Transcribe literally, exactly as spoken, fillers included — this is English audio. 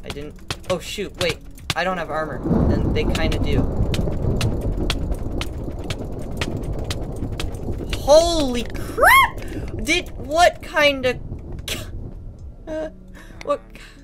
I didn't... Oh, shoot, wait. I don't have armor. And they kind of do. Holy crap! Did... What kind of... Uh, what...